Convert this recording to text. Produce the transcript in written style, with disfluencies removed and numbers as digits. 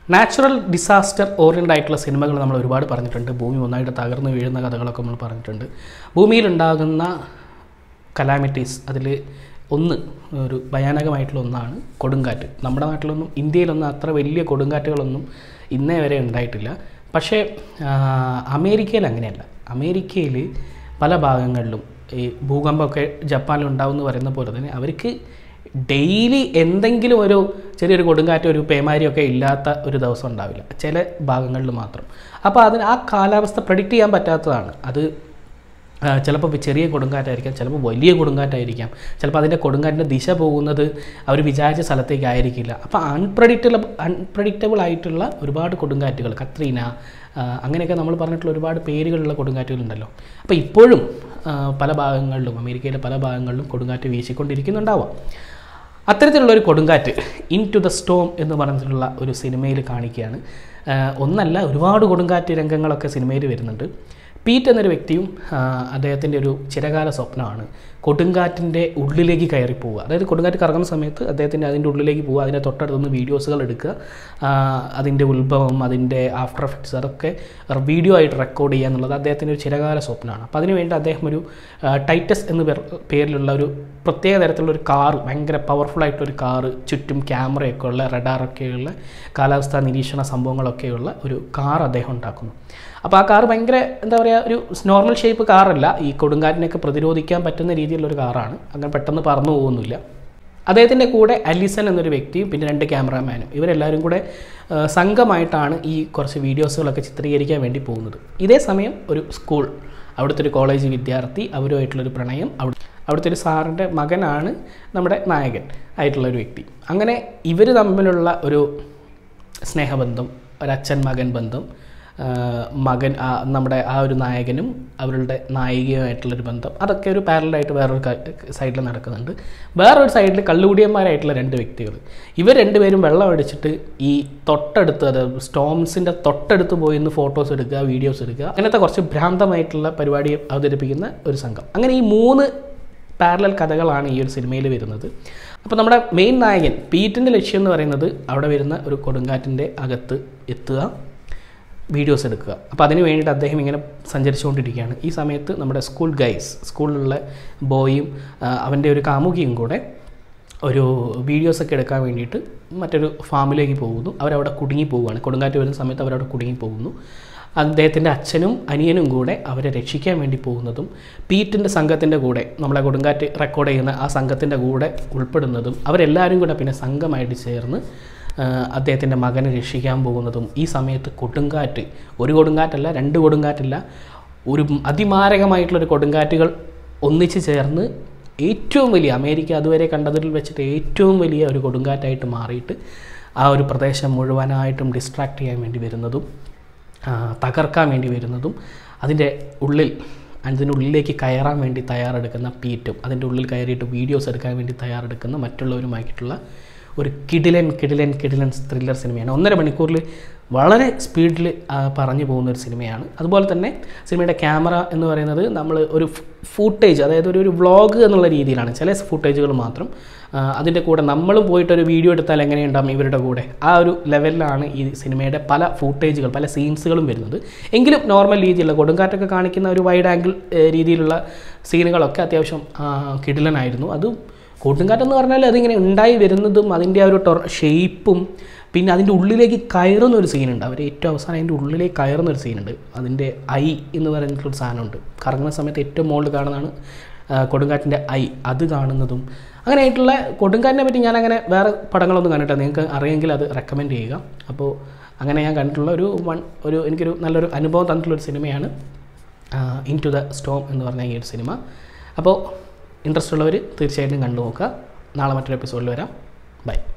Natural disaster orient ആയിട്ടുള്ള സിനിമകൾ നമ്മൾ ഒരുപാട് പറഞ്ഞിട്ടുണ്ട്. ഭൂമി ഒന്നായിട്ട് തകർന്നു വീഴുന്ന കഥകളൊക്കെ നമ്മൾ പറഞ്ഞിട്ടുണ്ട്. ഭൂമിയിലുണ്ടാകുന്ന കലാമിറ്റീസ് അതിൽ ഒരു ഭയാനകമായിട്ടുള്ള ഒന്നാണ് കൊടുങ്കാറ്റ്. നമ്മുടെ നാട്ടിലൊന്നും ഇന്ത്യയിലൊന്നും അത്ര വലിയ കൊടുങ്കാറ്റുകളൊന്നും ഇന്നേ വരെ ഉണ്ടായിട്ടില്ല. പക്ഷേ അമേരിക്കയിൽ അങ്ങനെയല്ല. അമേരിക്കയിൽ പല ഭാഗങ്ങളിലും ഈ ഭൂകമ്പമൊക്കെ ജപ്പാനിൽ ഉണ്ടാവും എന്ന് പറയുന്ന പോലെ തന്നെ അവർക്ക് ഡെയിലി എന്തെങ്കിലും ഒരു ചെറിയൊരു കൊടുങ്കാറ്റ് ഒരു പേമാരിയൊക്കെ ഇല്ലാത്ത ഒരു ദിവസം ഉണ്ടാവില്ല, ചില ഭാഗങ്ങളിൽ മാത്രം. അപ്പോൾ ആ കാലാവസ്ഥ പ്രെഡിക്റ്റ് ചെയ്യാൻ പറ്റാത്തതാണ്. അത് ചിലപ്പോൾ ചെറിയ കൊടുങ്കാറ്റായിരിക്കാം, ചിലപ്പോൾ വലിയ കൊടുങ്കാറ്റായിരിക്കാം, ചിലപ്പോൾ അതിൻ്റെ കൊടുങ്കാറ്റിൻ്റെ ദിശ പോകുന്നത് അവർ വിചാരിച്ച സ്ഥലത്തേക്ക് ആയിരിക്കില്ല. അപ്പോൾ അൺപ്രഡിക്റ്റബിൾ ആയിട്ടുള്ള ഒരുപാട് കൊടുങ്കാറ്റുകൾ, കത്രീന അങ്ങനെയൊക്കെ നമ്മൾ പറഞ്ഞിട്ടുള്ള ഒരുപാട് പേരുകളുള്ള കൊടുങ്കാറ്റുകളുണ്ടല്ലോ. അപ്പോൾ ഇപ്പോഴും പല ഭാഗങ്ങളിലും അമേരിക്കയിലെ പല ഭാഗങ്ങളിലും കൊടുങ്കാറ്റ് വീശിക്കൊണ്ടിരിക്കുന്നുണ്ടാവാം. അത്തരത്തിലുള്ളൊരു കൊടുങ്കാറ്റ് ഇൻ ടു ദ സ്റ്റോം എന്ന് പറഞ്ഞിട്ടുള്ള ഒരു സിനിമയിൽ കാണിക്കുകയാണ്. ഒന്നല്ല, ഒരുപാട് കൊടുങ്കാറ്റ് രംഗങ്ങളൊക്കെ സിനിമയിൽ വരുന്നുണ്ട്. പീറ്റ് എന്നൊരു വ്യക്തിയും അദ്ദേഹത്തിൻ്റെ ഒരു ചിരകാല സ്വപ്നമാണ് കൊടുങ്കാറ്റിൻ്റെ ഉള്ളിലേക്ക് കയറി പോവുക. അതായത് കൊടുങ്കാറ്റ് കറങ്ങുന്ന സമയത്ത് അതിൻ്റെ ഉള്ളിലേക്ക് പോവുക, അതിൻ്റെ തൊട്ടടുത്തുനിന്ന് വീഡിയോസുകൾ എടുക്കുക, അതിൻ്റെ ഉത്ഭവം, അതിൻ്റെ ആഫ്റ്റർ എഫക്ട്സ് അതൊക്കെ വീഡിയോ ആയിട്ട് റെക്കോർഡ് ചെയ്യുക എന്നുള്ളത് അദ്ദേഹത്തിൻ്റെ ഒരു ചിരകാല സ്വപ്നമാണ്. അപ്പോൾ അതിനുവേണ്ടി അദ്ദേഹം ഒരു ടൈറ്റസ് എന്ന പേരിലുള്ള ഒരു പ്രത്യേക തരത്തിലുള്ള ഒരു കാറ്, ഭയങ്കര പവർഫുള്ളായിട്ടൊരു കാറ്, ചുറ്റും ക്യാമറയൊക്കെ ഉള്ള, റഡാറൊക്കെയുള്ള, കാലാവസ്ഥാ നിരീക്ഷണ സംഭവങ്ങളൊക്കെയുള്ള ഒരു കാർ അദ്ദേഹം ഉണ്ടാക്കുന്നു. അപ്പോൾ ആ കാർ ഭയങ്കര ഒരു നോർമൽ ഷേപ്പ് കാറല്ല, ഈ കൊടുങ്കാറ്റിനൊക്കെ പ്രതിരോധിക്കാൻ പറ്റുന്ന രീതിയിലുള്ളൊരു കാറാണ്. അങ്ങനെ പെട്ടെന്ന് പറന്നു പോകുന്നില്ല. അദ്ദേഹത്തിൻ്റെ കൂടെ അലിസൺ എന്നൊരു വ്യക്തിയും പിന്നെ 2 ക്യാമറാമാനും ഇവരെല്ലാവരും കൂടെ സംഘമായിട്ടാണ് ഈ കുറച്ച് വീഡിയോസുകളൊക്കെ ചിത്രീകരിക്കാൻ വേണ്ടി പോകുന്നത്. ഇതേ സമയം ഒരു സ്കൂൾ, അവിടുത്തെ ഒരു കോളേജ് വിദ്യാർത്ഥി, അവരുമായിട്ടുള്ളൊരു പ്രണയം, അവിടുത്തെ ഒരു സാറിൻ്റെ മകനാണ് നമ്മുടെ നായകൻ ആയിട്ടുള്ളൊരു വ്യക്തി. അങ്ങനെ ഇവർ തമ്മിലുള്ള ഒരു സ്നേഹബന്ധം, ഒരച്ഛൻ മകൻ ബന്ധം, നമ്മുടെ ആ ഒരു നായകനും അവരുടെ നായികയുമായിട്ടുള്ളൊരു ബന്ധം, അതൊക്കെ ഒരു പാരലായിട്ട് വേറൊരു സൈഡിൽ നടക്കുന്നുണ്ട്. വേറൊരു സൈഡിൽ കള്ളുകൂടിയന്മാരായിട്ടുള്ള 2 വ്യക്തികൾ, ഇവർ 2 പേരും വെള്ളം അടിച്ചിട്ട് ഈ തൊട്ടടുത്ത്, അതായത് സ്റ്റോംസിൻ്റെ തൊട്ടടുത്ത് പോയി നിന്ന് ഫോട്ടോസ് എടുക്കുക, വീഡിയോസ് എടുക്കുക, അങ്ങനത്തെ കുറച്ച് ഭ്രാന്തമായിട്ടുള്ള പരിപാടി അവതരിപ്പിക്കുന്ന ഒരു സംഘം. അങ്ങനെ ഈ 3 പാരലൽ കഥകളാണ് ഈ ഒരു സിനിമയിൽ വരുന്നത്. അപ്പോൾ നമ്മുടെ മെയിൻ നായകൻ പീറ്റിൻ്റെ ലക്ഷ്യം എന്ന് പറയുന്നത് അവിടെ വരുന്ന ഒരു കൊടുങ്കാറ്റിൻ്റെ അകത്ത് എത്തുക, വീഡിയോസ് എടുക്കുക. അപ്പോൾ അതിന് വേണ്ടിയിട്ട് അദ്ദേഹം ഇങ്ങനെ സഞ്ചരിച്ചുകൊണ്ടിരിക്കുകയാണ്. ഈ സമയത്ത് നമ്മുടെ സ്കൂളിലുള്ള ബോയും അവൻ്റെ ഒരു കാമുകിയും കൂടെ ഒരു വീഡിയോസൊക്കെ എടുക്കാൻ വേണ്ടിയിട്ട് മറ്റൊരു ഫാമിലേക്ക് പോകുന്നു. അവരവിടെ കുടുങ്ങിപ്പോവുകയാണ്. കൊടുങ്കാറ്റ് വരുന്ന സമയത്ത് അവരവിടെ കുടുങ്ങിപ്പോകുന്നു. അദ്ദേഹത്തിൻ്റെ അച്ഛനും അനിയനും കൂടെ അവരെ രക്ഷിക്കാൻ വേണ്ടി പോകുന്നതും പീറ്റിൻ്റെ സംഘത്തിൻ്റെ കൂടെ, നമ്മളെ കൊടുങ്കാറ്റ് റെക്കോർഡ് ചെയ്യുന്ന ആ സംഘത്തിൻ്റെ കൂടെ ഉൾപ്പെടുന്നതും അവരെല്ലാവരും കൂടെ പിന്നെ സംഘമായിട്ട് ചേർന്ന് അദ്ദേഹത്തിൻ്റെ മകനെ രക്ഷിക്കാൻ പോകുന്നതും. ഈ സമയത്ത് കൊടുങ്കാറ്റ്, ഒരു കൊടുങ്കാറ്റല്ല, 2 കൊടുങ്കാറ്റല്ല, ഒരു അതിമാരകമായിട്ടുള്ളൊരു കൊടുങ്കാറ്റുകൾ ഒന്നിച്ച് ചേർന്ന് ഏറ്റവും വലിയ, അമേരിക്ക അതുവരെ കണ്ടതിൽ വെച്ചിട്ട് ഏറ്റവും വലിയ ഒരു കൊടുങ്കാറ്റായിട്ട് മാറിയിട്ട് ആ ഒരു പ്രദേശം മുഴുവനായിട്ടും ഡിസ്ട്രാക്ട് ചെയ്യാൻ വേണ്ടി വരുന്നതും തകർക്കാൻ വേണ്ടി വരുന്നതും അതിനുള്ളിലേക്ക് കയറാൻ വേണ്ടി തയ്യാറെടുക്കുന്ന പീറ്റും അതിൻ്റെ ഉള്ളിൽ കയറിയിട്ട് വീഡിയോസ് എടുക്കാൻ വേണ്ടി തയ്യാറെടുക്കുന്ന മറ്റുള്ളവരുമായിട്ടുള്ള ഒരു കിടിലൻ ത്രില്ലർ സിനിമയാണ്. 1.5 മണിക്കൂറിൽ വളരെ സ്പീഡിൽ പറഞ്ഞു പോകുന്നൊരു സിനിമയാണ്. അതുപോലെ തന്നെ സിനിമയുടെ ക്യാമറ എന്ന് പറയുന്നത് നമ്മൾ ഒരു ഫൂട്ടേജ്, അതായത് ഒരു വ്ളോഗ് എന്നുള്ള രീതിയിലാണ്, ചില ഫൂട്ടേജുകൾ മാത്രം. അതിൻ്റെ കൂടെ നമ്മളും പോയിട്ടൊരു വീഡിയോ എടുത്താൽ എങ്ങനെയുണ്ടാകും ഇവരുടെ കൂടെ, ആ ഒരു ലെവലിലാണ് ഈ സിനിമയുടെ പല ഫൂട്ടേജുകൾ, പല സീൻസുകളും വരുന്നത്. എങ്കിലും നോർമൽ രീതിയിലുള്ള കൊടുങ്കാറ്റൊക്കെ കാണിക്കുന്ന ഒരു വൈഡ് ആംഗിൾ രീതിയിലുള്ള സീനുകളൊക്കെ അത്യാവശ്യം കിടിലനായിരുന്നു. അതും കൊടുങ്കാറ്റെന്ന് പറഞ്ഞാൽ അതിങ്ങനെ ഉണ്ടായി വരുന്നതും അതിൻ്റെ ആ ഒരു ഷേപ്പും, പിന്നെ അതിൻ്റെ ഉള്ളിലേക്ക് കയറുന്നൊരു സീനുണ്ട്. അവർ ഏറ്റവും അവസാനം അതിൻ്റെ ഉള്ളിലേക്ക് കയറുന്നൊരു സീനുണ്ട്. അതിൻ്റെ ഐ എന്ന് പറഞ്ഞിട്ടുള്ളൊരു സാധനമുണ്ട്. കറങ്ങുന്ന സമയത്ത് ഏറ്റവും മുകളിൽ കാണുന്നതാണ് കൊടുങ്കാറ്റിൻ്റെ ഐ, അത് കാണുന്നതും. അങ്ങനെയായിട്ടുള്ള കൊടുങ്കാറ്റിനെ പറ്റി ഞാനങ്ങനെ വേറെ പടങ്ങളൊന്നും കണ്ടിട്ടില്ല. നിങ്ങൾക്ക് അറിയെങ്കിൽ അത് റെക്കമെൻഡ് ചെയ്യുക. അപ്പോൾ അങ്ങനെ ഞാൻ കണ്ടിട്ടുള്ള എനിക്കൊരു നല്ലൊരു അനുഭവം തന്നിട്ടുള്ളൊരു സിനിമയാണ് ഇൻ ടു ദ സ്റ്റോം എന്ന് പറഞ്ഞ ഈ ഒരു സിനിമ. അപ്പോൾ ഇൻട്രസ്റ്റ് ഉള്ളവർ തീർച്ചയായിട്ടും കണ്ടു നോക്കുക. നാളെ മറ്റൊരു എപ്പിസോഡിൽ വരാം. ബൈ.